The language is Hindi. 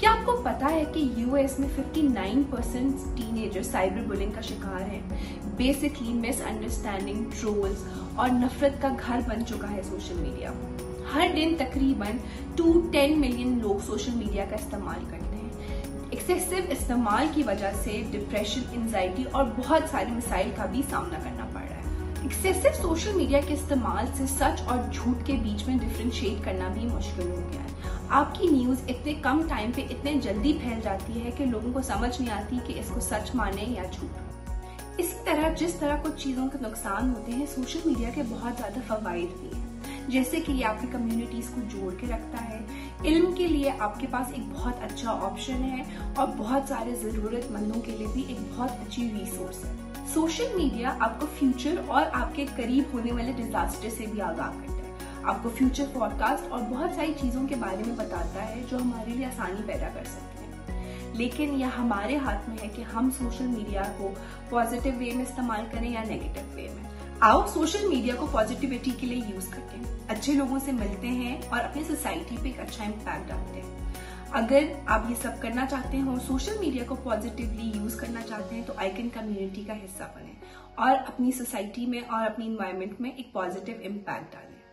क्या आपको पता है कि यूएस में 59% टीनेजर साइबर बुलिंग का शिकार हैं? बेसिकली मिसअंडरस्टैंडिंग, ट्रोल्स और नफरत का घर बन चुका है सोशल मीडिया। हर दिन तकरीबन 210 मिलियन लोग सोशल मीडिया का इस्तेमाल करते हैं। एक्सेसिव इस्तेमाल की वजह से डिप्रेशन, एंजाइटी और बहुत सारे मसाइल का भी सामना करना पड़ रहा है। एक्सेसिव सोशल मीडिया के इस्तेमाल से सच और झूठ के बीच में डिफरेंशिएट करना भी मुश्किल हो गया है। आपकी न्यूज इतने कम टाइम पे इतने जल्दी फैल जाती है कि लोगों को समझ नहीं आती कि इसको सच माने या झूठ। इसी तरह जिस तरह कुछ चीजों के नुकसान होते हैं, सोशल मीडिया के बहुत ज्यादा फवाइद भी हैं। जैसे कि ये आपकी कम्युनिटीज को जोड़ के रखता है, इल्म के लिए आपके पास एक बहुत अच्छा ऑप्शन है और बहुत सारे जरूरतमंदों के लिए भी एक बहुत अच्छी रिसोर्स है। सोशल मीडिया आपको फ्यूचर और आपके करीब होने वाले डिजास्टर से भी आगाह करता है। आपको फ्यूचर फोरकास्ट और बहुत सारी चीजों के बारे में बताता है जो हमारे लिए आसानी पैदा कर सकते हैं। लेकिन यह हमारे हाथ में है कि हम सोशल मीडिया को पॉजिटिव वे में इस्तेमाल करें या नेगेटिव वे में। आओ सोशल मीडिया को पॉजिटिविटी के लिए यूज करते हैं, अच्छे लोगों से मिलते हैं और अपनी सोसाइटी पे एक अच्छा इम्पैक्ट डालते हैं। अगर आप ये सब करना चाहते हो, सोशल मीडिया को पॉजिटिवली यूज करना चाहते हैं, तो आइकन कम्युनिटी का हिस्सा बने और अपनी सोसाइटी में और अपनी एनवायरनमेंट में एक पॉजिटिव इम्पैक्ट डालें।